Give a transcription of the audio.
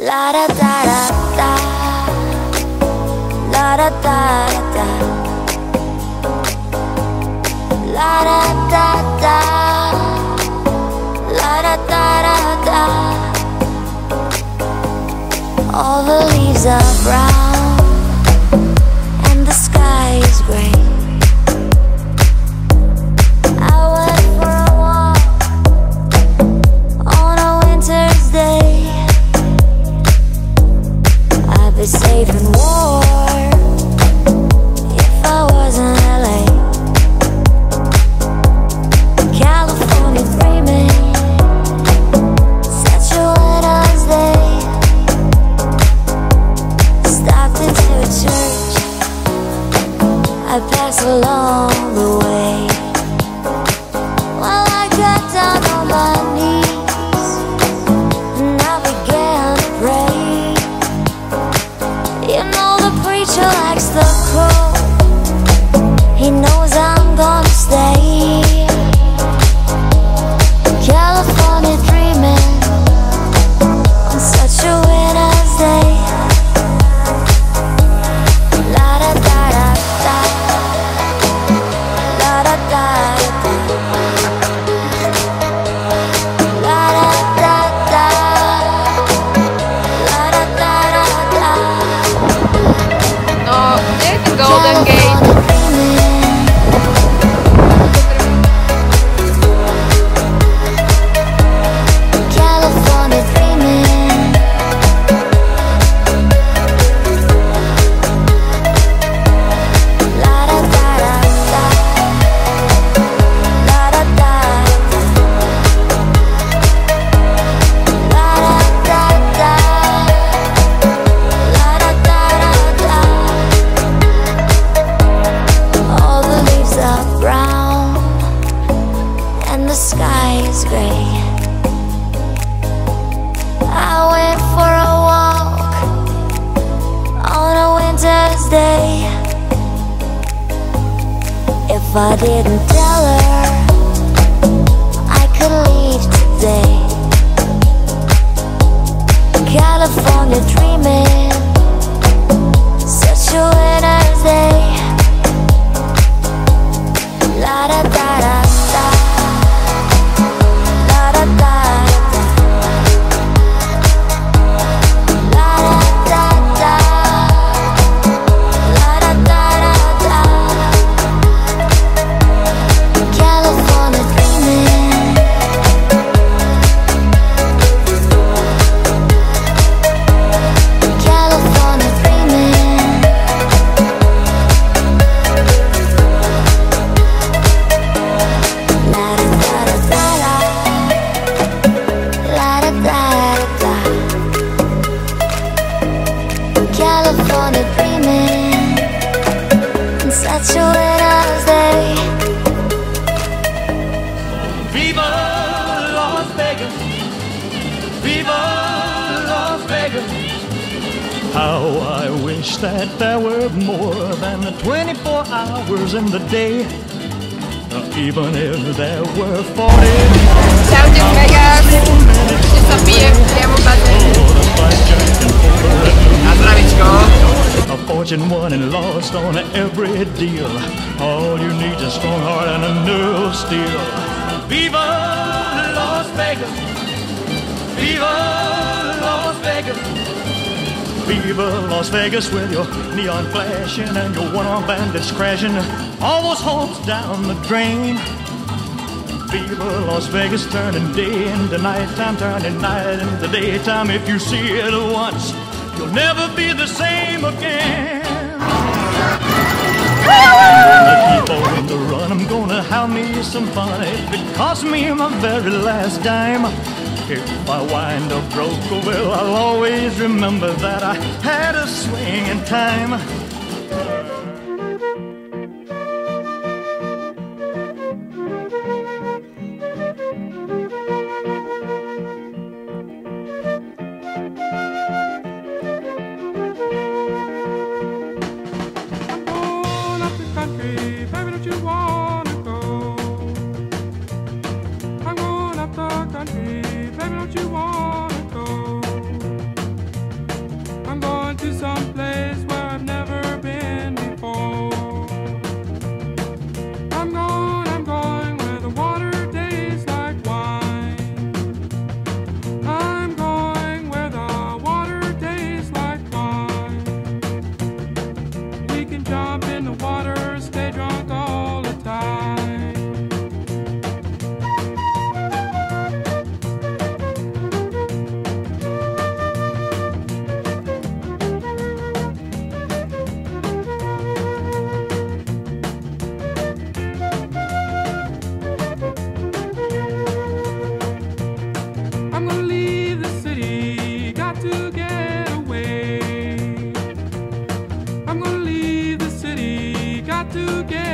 La da da da da, la da da da, la da da da, la da da da. All the leaves are brown and the sky is gray. I went for a walk on a winter's day. I'd be safe and warm if I was in LA. California dreaming, such a winter's day. Stopped into a church, I passed along the way. Well, I got down on my knees and I began to pray. You know the preacher likes the cold, he knows I'm gonna stay. California dreaming on such a winter's day. La da da da da, la da da da, la da da da, la da da da. No, there's the Golden Gate. California dreaming, la da da da, la da da da, la da da da, la da da da. All the leaves are brown and the sky is gray. I went for a walk on a winter's day. If I didn't tell her I could leave today. California dreaming, such a winter's day. La da da da da, la da da da, la da da da, la da da da. California dreaming, California dreaming, la da da da da, la da da da. California dreaming on such a winter's day. Viva Las Vegas, Viva Las Vegas. How I wish that there were more than the 24 hours in the day. Even if there were 40. Ciao to Vegas. Ci sappiamo bene. A zdravíčko. A fortune won and lost on every deal. All you need is a strong heart and a nerve of steel. Viva Las Vegas, Viva Las Vegas, Viva Las Vegas with your neon flashing and your one-armed bandits crashing. All those hopes down the drain. Viva Las Vegas, turning day into nighttime, turning night into daytime. If you see it once, you'll never be the same again. I'm gonna keep on the run, I'm gonna have me some fun. If it costs me my very last dime, if I wind up broke, well, I'll always remember that I had a swing in time. to get away. I'm gonna leave the city, got to get